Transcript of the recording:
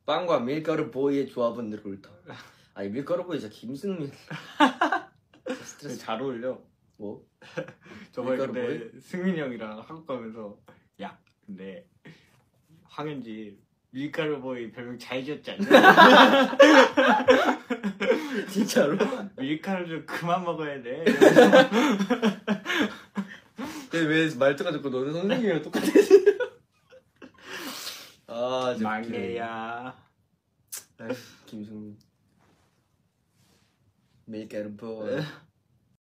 빵과 밀가루 보이의 조합은 늘 옳다. 아니 밀가루 보이 진짜 김승민. 스트레스 잘 어울려. 뭐? 저번에 근데 승민이 형이랑 한국 가면서 야 근데 황현지 밀가루 보이 별명 잘 지었지 않냐? 진짜로? 밀가루 좀 그만 먹어야 돼. 근데 왜 말투가 자꾸 너는 선생님이랑 똑같아? 아 망개야. 김승민 밀가루 보이.